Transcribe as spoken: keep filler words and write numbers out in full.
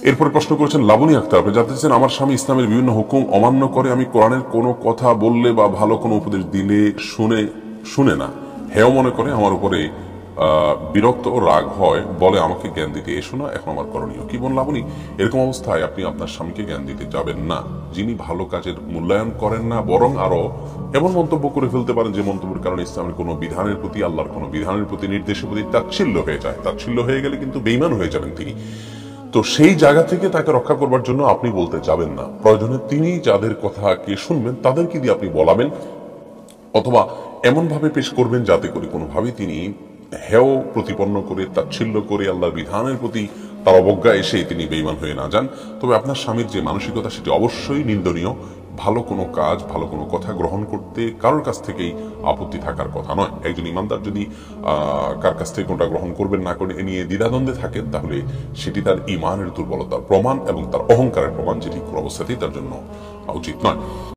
এরপরে প্রশ্ন করেছেন লাবণী আক্তার, আপনি জানতে চাচ্ছেন আমার স্বামী ইসলামের বিভিন্ন হুকুম অমান্য করে, আমি কোরআনের কোনো কথা বললে বা ভালো কোনো উপদেশ দিলে শুনে শুনে না, হেও মনে করে, আমার উপরে বিরক্ত ও রাগ হয়, বলে আমাকে জ্ঞান দিতে এসো না, এখন আমার করণীয় কি? বোন লাবণী, এরকম অবস্থায় আপনি আপনার স্বামীকে জ্ঞান দিতে যাবেন না। যিনি ভালো কাজের মূল্যায়ন করেন না, বরং আরো এমন মন্তব্য করে ফেলতে পারেন যে মন্তব্যের কারণে ইসলামের কোনো বিধানের প্রতি, আল্লাহর কোনো বিধানের প্রতি, নির্দেশের প্রতি তাচ্ছিল্য হয়ে যায়। তাচ্ছিল্য হয়ে গেলে কিন্তু বেঈমান হয়ে যাবেন তিনি। তো সেই জায়গা থেকে তাকে রক্ষা করবার জন্য আপনি বলতে যাবেন না। প্রয়োজনে তিনি যাদের কথা কে শুনবেন তাদেরকে দিয়ে আপনি বলাবেন, অথবা এমন ভাবে পেশ করবেন যাতে করে কোনোভাবেই তিনি হেয় প্রতিপন্ন করে, তাচ্ছিল্য করে, আল্লাহর বিধানের প্রতি তার অবজ্ঞা এসে তিনি বেঈমান হয়ে না যান। তবে আপনার স্বামীর যে মানসিকতা সেটি অবশ্যই নিন্দনীয়। ভালো কোনো কাজ, ভালো কোনো কথা গ্রহণ করতে কারোর কাছ থেকেই আপত্তি থাকার কথা নয়। একজন ইমানদার যদি আহ কার কাছ থেকে কোনটা গ্রহণ করবেন না করে এ নিয়ে দ্বিধাদ্বন্দ্বে থাকেন, তাহলে সেটি তার ইমানের দুর্বলতার প্রমাণ এবং তার অহংকারের প্রমাণ, যেটি কোনো অবস্থাতেই তার জন্য উচিত নয়।